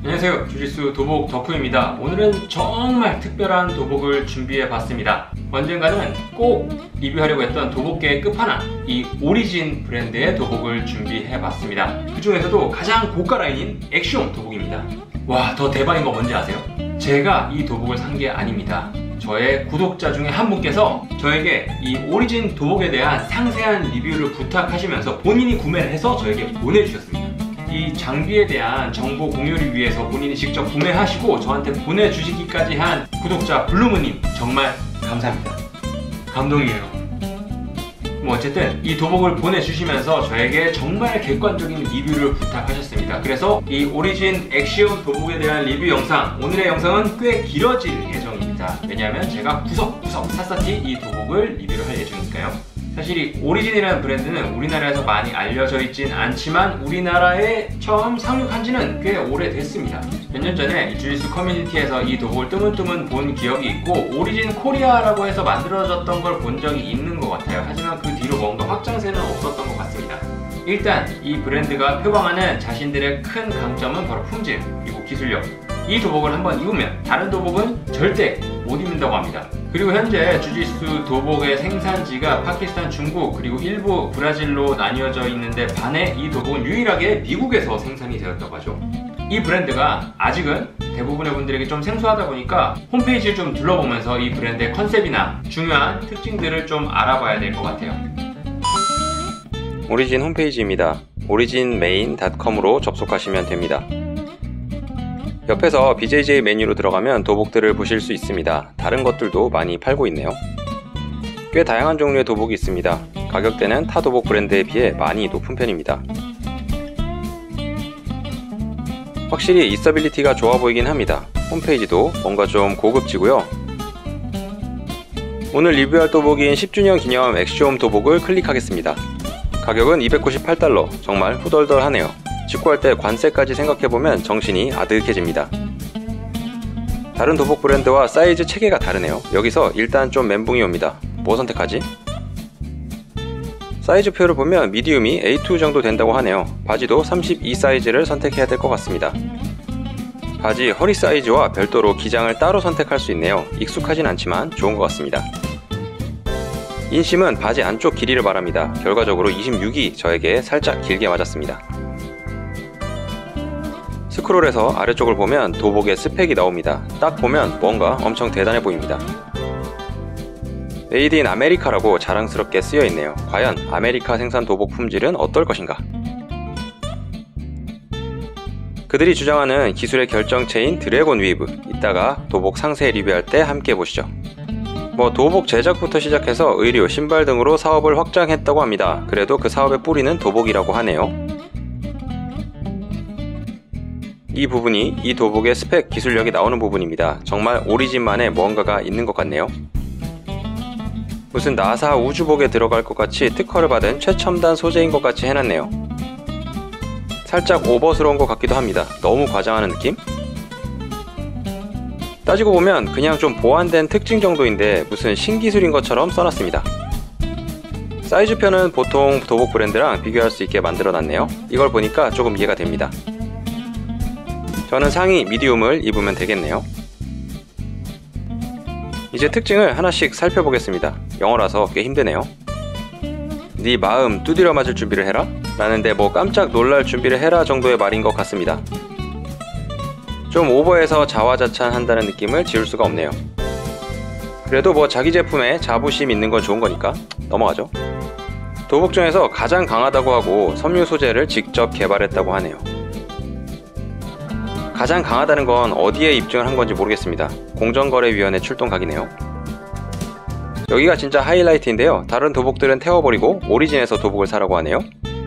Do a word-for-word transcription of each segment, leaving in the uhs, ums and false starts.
안녕하세요, 주짓수 도복 덕후입니다. 오늘은 정말 특별한 도복을 준비해 봤습니다. 언젠가는 꼭 리뷰하려고 했던 도복계의 끝판왕, 이 오리진 브랜드의 도복을 준비해 봤습니다. 그 중에서도 가장 고가 라인인 엑시온 도복입니다. 와, 더 대박인 거 뭔지 아세요? 제가 이 도복을 산 게 아닙니다. 저의 구독자 중에 한 분께서 저에게 이 오리진 도복에 대한 상세한 리뷰를 부탁하시면서 본인이 구매를 해서 저에게 보내주셨습니다. 이 장비에 대한 정보 공유를 위해서 본인이 직접 구매하시고 저한테 보내주시기까지 한 구독자 블루무님, 정말 감사합니다. 감동이에요. 뭐 어쨌든 이 도복을 보내주시면서 저에게 정말 객관적인 리뷰를 부탁하셨습니다. 그래서 이 오리진 엑시온 도복에 대한 리뷰 영상, 오늘의 영상은 꽤 길어질 예정입니다. 왜냐하면 제가 구석구석 샅샅이 이 도복을 리뷰를 할 예정이니까요. 사실 이 오리진이라는 브랜드는 우리나라에서 많이 알려져 있진 않지만 우리나라에 처음 상륙한 지는 꽤 오래됐습니다. 몇 년 전에 이 주짓수 커뮤니티에서 이 도복을 뜨문뜨문 본 기억이 있고 오리진 코리아라고 해서 만들어졌던 걸 본 적이 있는 것 같아요. 하지만 그 뒤로 뭔가 확장세는 없었던 것 같습니다. 일단 이 브랜드가 표방하는 자신들의 큰 강점은 바로 품질 그리고 기술력. 이 도복을 한번 입으면 다른 도복은 절대 못 입는다고 합니다. 그리고 현재 주짓수 도복의 생산지가 파키스탄, 중국, 그리고 일부 브라질로 나뉘어져 있는데 반해 이 도복은 유일하게 미국에서 생산이 되었다고 하죠. 이 브랜드가 아직은 대부분의 분들에게 좀 생소하다 보니까 홈페이지를 좀 둘러보면서 이 브랜드의 컨셉이나 중요한 특징들을 좀 알아봐야 될 것 같아요. 오리진 홈페이지입니다. 오리진 메인 닷컴으로 접속하시면 됩니다. 옆에서 비제이제이 메뉴로 들어가면 도복들을 보실 수 있습니다. 다른 것들도 많이 팔고 있네요. 꽤 다양한 종류의 도복이 있습니다. 가격대는 타 도복 브랜드에 비해 많이 높은 편입니다. 확실히 있어빌리티가 좋아 보이긴 합니다. 홈페이지도 뭔가 좀 고급지고요. 오늘 리뷰할 도복인 십 주년 기념 엑시온 도복을 클릭하겠습니다. 가격은 이백구십팔 달러, 정말 후덜덜하네요. 직구할 때 관세까지 생각해보면 정신이 아득해집니다. 다른 도복 브랜드와 사이즈 체계가 다르네요. 여기서 일단 좀 멘붕이 옵니다. 뭐 선택하지? 사이즈표를 보면 미디움이 에이 투 정도 된다고 하네요. 바지도 삼십이 사이즈를 선택해야 될 것 같습니다. 바지 허리 사이즈와 별도로 기장을 따로 선택할 수 있네요. 익숙하진 않지만 좋은 것 같습니다. 인심은 바지 안쪽 길이를 말합니다. 결과적으로 이십육이 저에게 살짝 길게 맞았습니다. 스크롤에서 아래쪽을 보면 도복의 스펙이 나옵니다. 딱 보면 뭔가 엄청 대단해 보입니다. 메이드 인 아메리카라고 자랑스럽게 쓰여 있네요. 과연 아메리카 생산 도복 품질은 어떨 것인가? 그들이 주장하는 기술의 결정체인 드래곤 위브, 이따가 도복 상세 리뷰할 때 함께 보시죠. 뭐 도복 제작부터 시작해서 의류, 신발 등으로 사업을 확장했다고 합니다. 그래도 그 사업의 뿌리는 도복이라고 하네요. 이 부분이 이 도복의 스펙 기술력이 나오는 부분입니다. 정말 오리진만의 무언가가 있는 것 같네요. 무슨 나사 우주복에 들어갈 것 같이 특허를 받은 최첨단 소재인 것 같이 해놨네요. 살짝 오버스러운 것 같기도 합니다. 너무 과장하는 느낌? 따지고 보면 그냥 좀 보완된 특징 정도인데 무슨 신기술인 것처럼 써놨습니다. 사이즈표는 보통 도복 브랜드랑 비교할 수 있게 만들어놨네요. 이걸 보니까 조금 이해가 됩니다. 저는 상의 미디움을 입으면 되겠네요. 이제 특징을 하나씩 살펴보겠습니다. 영어라서 꽤 힘드네요. 네 마음 두드려 맞을 준비를 해라? 라는데 뭐 깜짝 놀랄 준비를 해라 정도의 말인 것 같습니다. 좀 오버해서 자화자찬한다는 느낌을 지울 수가 없네요. 그래도 뭐 자기 제품에 자부심 있는 건 좋은 거니까 넘어가죠. 도복 중에서 가장 강하다고 하고 섬유 소재를 직접 개발했다고 하네요. 가장 강하다는 건 어디에 입증을 한 건지 모르겠습니다. 공정거래위원회 출동 각이네요. 여기가 진짜 하이라이트인데요. 다른 도복들은 태워버리고 오리진에서 도복을 사라고 하네요.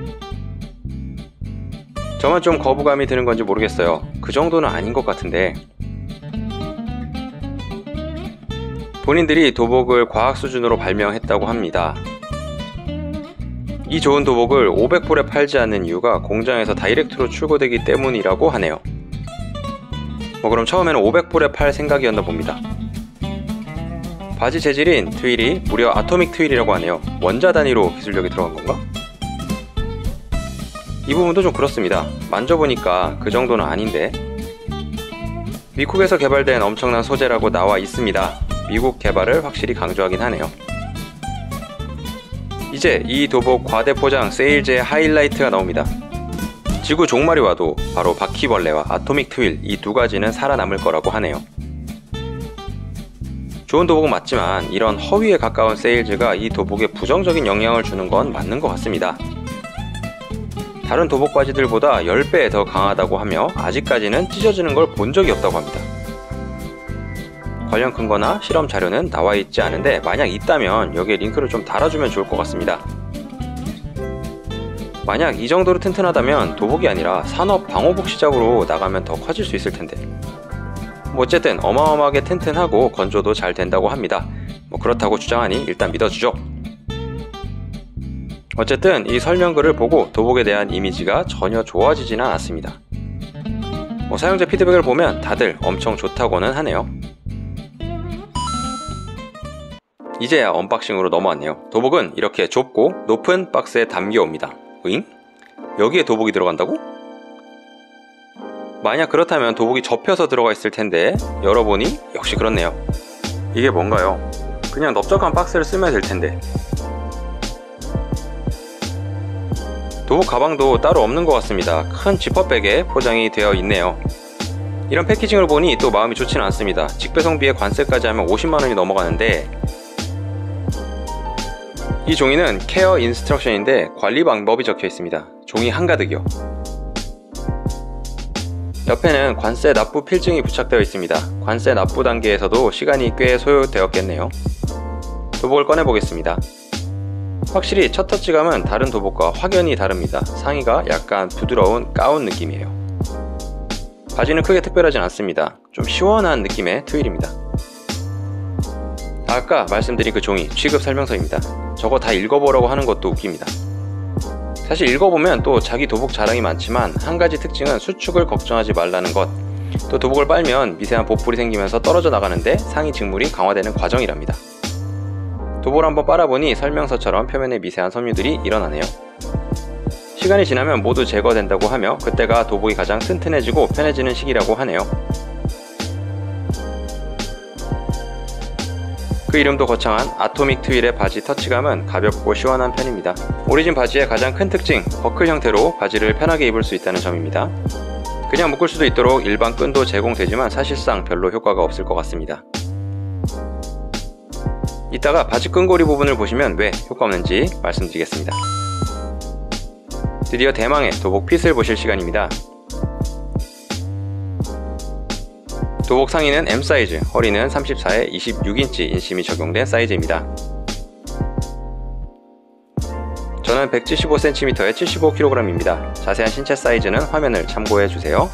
저만 좀 거부감이 드는 건지 모르겠어요. 그 정도는 아닌 것 같은데. 본인들이 도복을 과학 수준으로 발명했다고 합니다. 이 좋은 도복을 오백 불에 팔지 않는 이유가 공장에서 다이렉트로 출고되기 때문이라고 하네요. 뭐 그럼 처음에는 오백 불에 팔 생각이었나 봅니다. 바지 재질인 트윌이 무려 아토믹 트윌이라고 하네요. 원자 단위로 기술력이 들어간 건가? 이 부분도 좀 그렇습니다. 만져보니까 그 정도는 아닌데 미국에서 개발된 엄청난 소재라고 나와 있습니다. 미국 개발을 확실히 강조하긴 하네요. 이제 이 도복 과대 포장 세일즈의 하이라이트가 나옵니다. 지구 종말이 와도 바로 바퀴벌레와 아토믹 트윌 이 두 가지는 살아남을 거라고 하네요. 좋은 도복은 맞지만 이런 허위에 가까운 세일즈가 이 도복에 부정적인 영향을 주는 건 맞는 것 같습니다. 다른 도복 바지들보다 십 배 더 강하다고 하며 아직까지는 찢어지는 걸 본 적이 없다고 합니다. 관련 근거나 실험 자료는 나와 있지 않은데 만약 있다면 여기에 링크를 좀 달아주면 좋을 것 같습니다. 만약 이 정도로 튼튼하다면 도복이 아니라 산업 방호복 시장으로 나가면 더 커질 수 있을 텐데. 뭐 어쨌든 어마어마하게 튼튼하고 건조도 잘 된다고 합니다. 뭐 그렇다고 주장하니 일단 믿어주죠. 어쨌든 이 설명글을 보고 도복에 대한 이미지가 전혀 좋아지지는 않았습니다. 뭐 사용자 피드백을 보면 다들 엄청 좋다고는 하네요. 이제야 언박싱으로 넘어왔네요. 도복은 이렇게 좁고 높은 박스에 담겨 옵니다. 으잉? 여기에 도복이 들어간다고? 만약 그렇다면 도복이 접혀서 들어가 있을 텐데 열어보니 역시 그렇네요. 이게 뭔가요? 그냥 넓적한 박스를 쓰면 될 텐데. 도복 가방도 따로 없는 것 같습니다. 큰 지퍼백에 포장이 되어 있네요. 이런 패키징을 보니 또 마음이 좋지는 않습니다. 직배송비에 관세까지 하면 오십만 원이 넘어가는데, 이 종이는 케어 인스트럭션인데 관리 방법이 적혀 있습니다. 종이 한가득이요. 옆에는 관세 납부 필증이 부착되어 있습니다. 관세 납부 단계에서도 시간이 꽤 소요되었겠네요. 도복을 꺼내 보겠습니다. 확실히 첫 터치감은 다른 도복과 확연히 다릅니다. 상의가 약간 부드러운 가운 느낌이에요. 바지는 크게 특별하진 않습니다. 좀 시원한 느낌의 트윌입니다. 아까 말씀드린 그 종이 취급 설명서입니다. 저거 다 읽어보라고 하는 것도 웃깁니다. 사실 읽어보면 또 자기 도복 자랑이 많지만 한 가지 특징은 수축을 걱정하지 말라는 것, 또 도복을 빨면 미세한 보풀이 생기면서 떨어져 나가는데 상의 직물이 강화되는 과정이랍니다. 도복을 한번 빨아보니 설명서처럼 표면에 미세한 섬유들이 일어나네요. 시간이 지나면 모두 제거된다고 하며 그때가 도복이 가장 튼튼해지고 편해지는 시기라고 하네요. 그 이름도 거창한 아토믹 트윌의 바지 터치감은 가볍고 시원한 편입니다. 오리진 바지의 가장 큰 특징, 버클 형태로 바지를 편하게 입을 수 있다는 점입니다. 그냥 묶을 수도 있도록 일반 끈도 제공되지만 사실상 별로 효과가 없을 것 같습니다. 이따가 바지 끈고리 부분을 보시면 왜 효과 없는지 말씀드리겠습니다. 드디어 대망의 도복 핏을 보실 시간입니다. 도복 상의는 엠 사이즈, 허리는 삼십사에 이십육 인치 인심이 적용된 사이즈입니다. 저는 백칠십오 센티미터에 칠십오 킬로그램입니다. 자세한 신체 사이즈는 화면을 참고해주세요.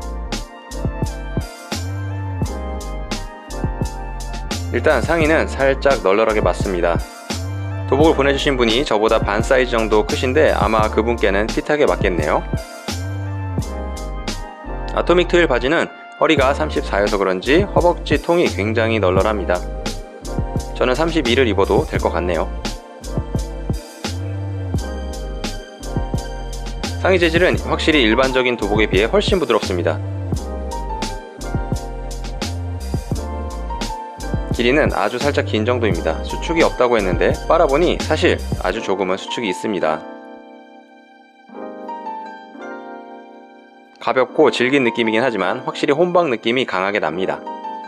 일단 상의는 살짝 널널하게 맞습니다. 도복을 보내주신 분이 저보다 반 사이즈 정도 크신데 아마 그분께는 핏하게 맞겠네요. 아토믹 트윌 바지는 허리가 삼십사여서 그런지 허벅지 통이 굉장히 널널합니다. 저는 삼십이를 입어도 될 것 같네요. 상의 재질은 확실히 일반적인 도복에 비해 훨씬 부드럽습니다. 길이는 아주 살짝 긴 정도입니다. 수축이 없다고 했는데 빨아보니 사실 아주 조금은 수축이 있습니다. 가볍고 질긴 느낌이긴 하지만 확실히 혼방 느낌이 강하게 납니다.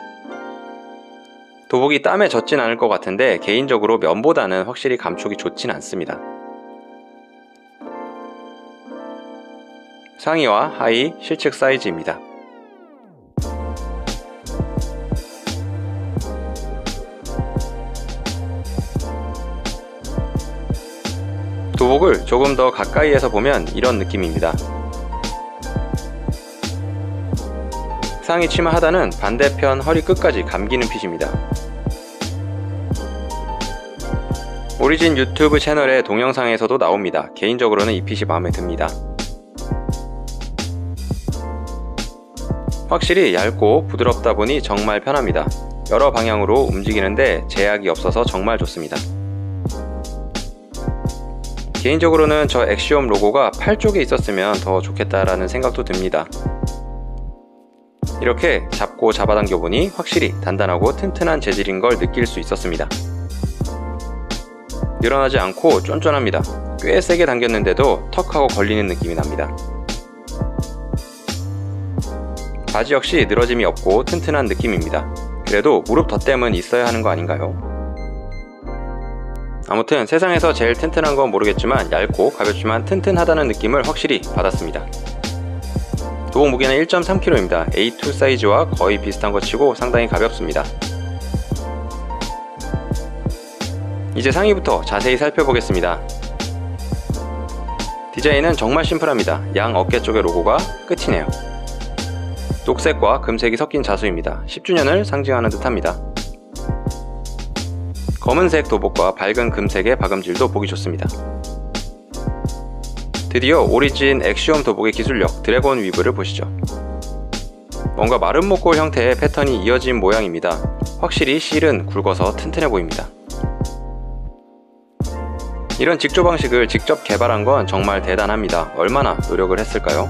도복이 땀에 젖진 않을 것 같은데 개인적으로 면보다는 확실히 감촉이 좋진 않습니다. 상의와 하의 실측 사이즈입니다. 도복을 조금 더 가까이에서 보면 이런 느낌입니다. 상의 치마 하단은 반대편 허리 끝까지 감기는 핏입니다. 오리진 유튜브 채널의 동영상에서도 나옵니다. 개인적으로는 이 핏이 마음에 듭니다. 확실히 얇고 부드럽다 보니 정말 편합니다. 여러 방향으로 움직이는데 제약이 없어서 정말 좋습니다. 개인적으로는 저 엑시옴 로고가 팔 쪽에 있었으면 더 좋겠다라는 생각도 듭니다. 이렇게 잡고 잡아당겨 보니 확실히 단단하고 튼튼한 재질인 걸 느낄 수 있었습니다. 늘어나지 않고 쫀쫀합니다. 꽤 세게 당겼는데도 턱하고 걸리는 느낌이 납니다. 바지 역시 늘어짐이 없고 튼튼한 느낌입니다. 그래도 무릎 덧댐은 있어야 하는 거 아닌가요? 아무튼 세상에서 제일 튼튼한 건 모르겠지만 얇고 가볍지만 튼튼하다는 느낌을 확실히 받았습니다. 도복 무게는 일 점 삼 킬로그램입니다. 에이 투 사이즈와 거의 비슷한 것 치고 상당히 가볍습니다. 이제 상의부터 자세히 살펴보겠습니다. 디자인은 정말 심플합니다. 양 어깨 쪽의 로고가 끝이네요. 녹색과 금색이 섞인 자수입니다. 십 주년을 상징하는 듯합니다. 검은색 도복과 밝은 금색의 박음질도 보기 좋습니다. 드디어 오리진 엑시엄 도복의 기술력 드래곤 위브를 보시죠. 뭔가 마른 목골 형태의 패턴이 이어진 모양입니다. 확실히 실은 굵어서 튼튼해 보입니다. 이런 직조 방식을 직접 개발한 건 정말 대단합니다. 얼마나 노력을 했을까요?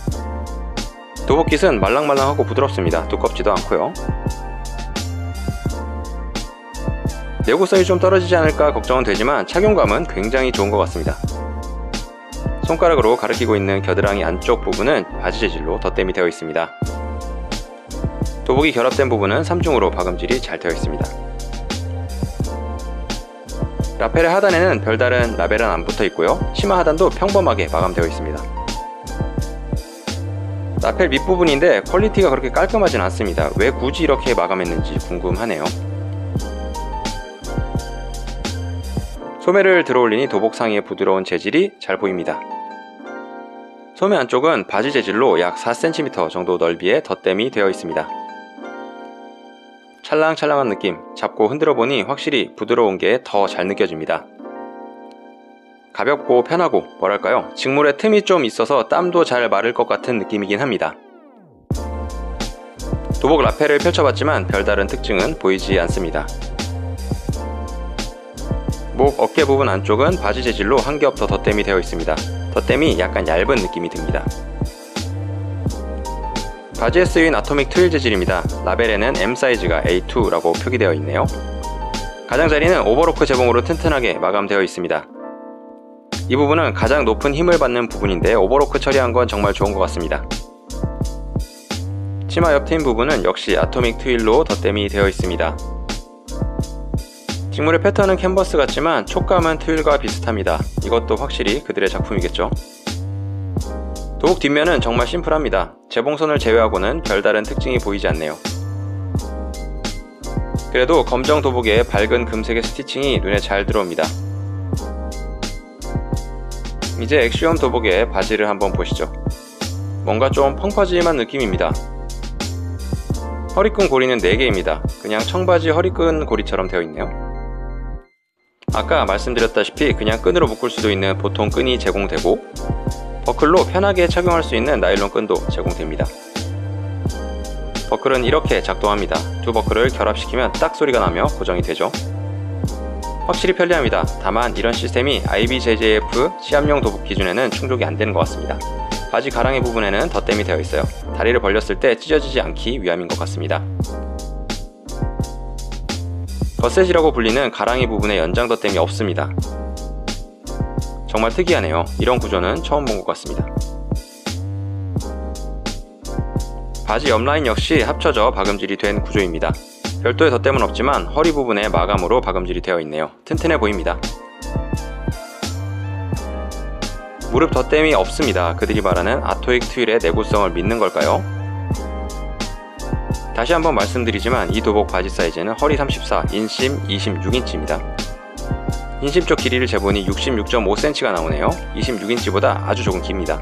도복깃은 말랑말랑하고 부드럽습니다. 두껍지도 않고요. 내구성이 좀 떨어지지 않을까 걱정은 되지만 착용감은 굉장히 좋은 것 같습니다. 손가락으로 가리키고 있는 겨드랑이 안쪽 부분은 바지 재질로 덧댐이 되어 있습니다. 도복이 결합된 부분은 삼중으로 박음질이 잘 되어 있습니다. 라펠의 하단에는 별다른 라벨은 안 붙어 있고요. 치마 하단도 평범하게 마감되어 있습니다. 라펠 밑부분인데 퀄리티가 그렇게 깔끔하진 않습니다. 왜 굳이 이렇게 마감했는지 궁금하네요. 소매를 들어올리니 도복 상의의 부드러운 재질이 잘 보입니다. 소매 안쪽은 바지 재질로 약 사 센티미터 정도 넓이의 덧댐이 되어 있습니다. 찰랑찰랑한 느낌, 잡고 흔들어 보니 확실히 부드러운 게 더 잘 느껴집니다. 가볍고 편하고 뭐랄까요, 직물에 틈이 좀 있어서 땀도 잘 마를 것 같은 느낌이긴 합니다. 도복 라펠을 펼쳐봤지만 별다른 특징은 보이지 않습니다. 목 어깨 부분 안쪽은 바지 재질로 한 겹 더 덧댐이 되어 있습니다. 덧댐이 약간 얇은 느낌이 듭니다. 바지에 쓰인 아토믹 트윌 재질입니다. 라벨에는 엠 사이즈가 에이 투라고 표기되어 있네요. 가장자리는 오버로크 재봉으로 튼튼하게 마감되어 있습니다. 이 부분은 가장 높은 힘을 받는 부분인데 오버로크 처리한 건 정말 좋은 것 같습니다. 치마 옆 트임 부분은 역시 아토믹 트윌로 덧댐이 되어 있습니다. 직물의 패턴은 캔버스 같지만 촉감은 트윌과 비슷합니다. 이것도 확실히 그들의 작품이겠죠. 도복 뒷면은 정말 심플합니다. 재봉선을 제외하고는 별다른 특징이 보이지 않네요. 그래도 검정 도복에 밝은 금색의 스티칭이 눈에 잘 들어옵니다. 이제 엑시엄 도복의 바지를 한번 보시죠. 뭔가 좀 펑퍼짐한 느낌입니다. 허리끈 고리는 네 개입니다. 그냥 청바지 허리끈 고리처럼 되어 있네요. 아까 말씀드렸다시피 그냥 끈으로 묶을 수도 있는 보통 끈이 제공되고 버클로 편하게 착용할 수 있는 나일론 끈도 제공됩니다. 버클은 이렇게 작동합니다. 두 버클을 결합시키면 딱 소리가 나며 고정이 되죠. 확실히 편리합니다. 다만 이런 시스템이 아이비제이제이에프 시합용 도복 기준에는 충족이 안 되는 것 같습니다. 바지 가랑이 부분에는 덧댐이 되어 있어요. 다리를 벌렸을 때 찢어지지 않기 위함인 것 같습니다. 거셋이라고 불리는 가랑이 부분에 연장 덧댐이 없습니다. 정말 특이하네요. 이런 구조는 처음 본 것 같습니다. 바지 옆라인 역시 합쳐져 박음질이 된 구조입니다. 별도의 덧댐은 없지만 허리 부분에 마감으로 박음질이 되어 있네요. 튼튼해 보입니다. 무릎 덧댐이 없습니다. 그들이 말하는 아토믹 트윌의 내구성을 믿는 걸까요? 다시 한번 말씀드리지만 이 도복 바지 사이즈는 허리 삼십사, 인심 이십육 인치입니다. 인심 쪽 길이를 재보니 육십육 점 오 센티미터가 나오네요. 이십육 인치보다 아주 조금 깁니다.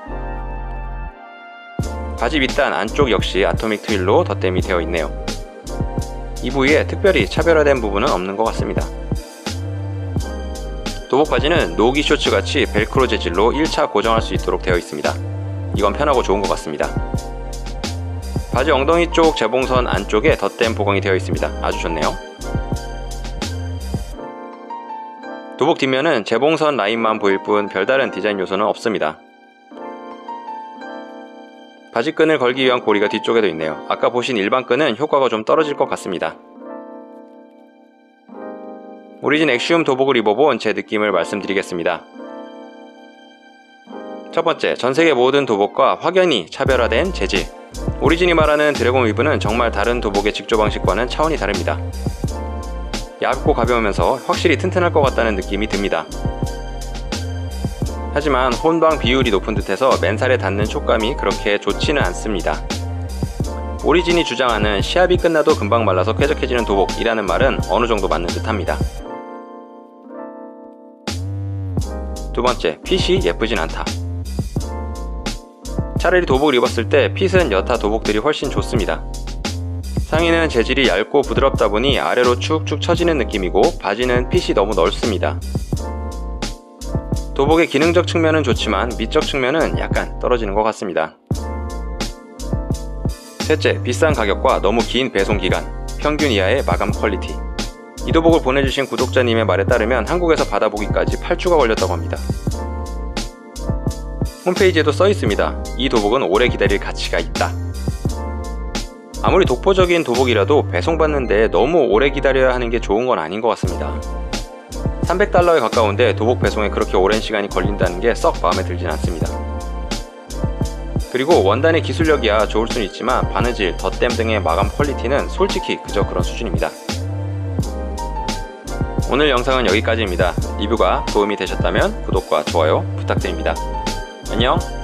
바지 밑단 안쪽 역시 아토믹 트윌로 덧댐이 되어 있네요. 이 부위에 특별히 차별화된 부분은 없는 것 같습니다. 도복 바지는 노기 쇼츠 같이 벨크로 재질로 일 차 고정할 수 있도록 되어 있습니다. 이건 편하고 좋은 것 같습니다. 바지 엉덩이 쪽 재봉선 안쪽에 덧댐 보강이 되어 있습니다. 아주 좋네요. 도복 뒷면은 재봉선 라인만 보일 뿐 별다른 디자인 요소는 없습니다. 바지끈을 걸기 위한 고리가 뒤쪽에도 있네요. 아까 보신 일반 끈은 효과가 좀 떨어질 것 같습니다. 오리진 엑시움 도복을 입어본 제 느낌을 말씀드리겠습니다. 첫 번째, 전세계 모든 도복과 확연히 차별화된 재질. 오리진이 말하는 드래곤 위브는 정말 다른 도복의 직조 방식과는 차원이 다릅니다. 얇고 가벼우면서 확실히 튼튼할 것 같다는 느낌이 듭니다. 하지만 혼방 비율이 높은 듯해서 맨살에 닿는 촉감이 그렇게 좋지는 않습니다. 오리진이 주장하는 시합이 끝나도 금방 말라서 쾌적해지는 도복이라는 말은 어느 정도 맞는 듯합니다. 두 번째, 핏이 예쁘진 않다. 차라리 도복을 입었을 때 핏은 여타 도복들이 훨씬 좋습니다. 상의는 재질이 얇고 부드럽다 보니 아래로 축축 처지는 느낌이고 바지는 핏이 너무 넓습니다. 도복의 기능적 측면은 좋지만 미적 측면은 약간 떨어지는 것 같습니다. 셋째, 비싼 가격과 너무 긴 배송기간, 평균 이하의 마감 퀄리티. 이 도복을 보내주신 구독자님의 말에 따르면 한국에서 받아보기까지 팔 주가 걸렸다고 합니다. 홈페이지에도 써있습니다. 이 도복은 오래 기다릴 가치가 있다. 아무리 독보적인 도복이라도 배송받는데 너무 오래 기다려야 하는 게 좋은 건 아닌 것 같습니다. 삼백 달러에 가까운데 도복 배송에 그렇게 오랜 시간이 걸린다는 게 썩 마음에 들진 않습니다. 그리고 원단의 기술력이야 좋을 수는 있지만 바느질, 덧댐 등의 마감 퀄리티는 솔직히 그저 그런 수준입니다. 오늘 영상은 여기까지입니다. 리뷰가 도움이 되셨다면 구독과 좋아요 부탁드립니다. 안녕.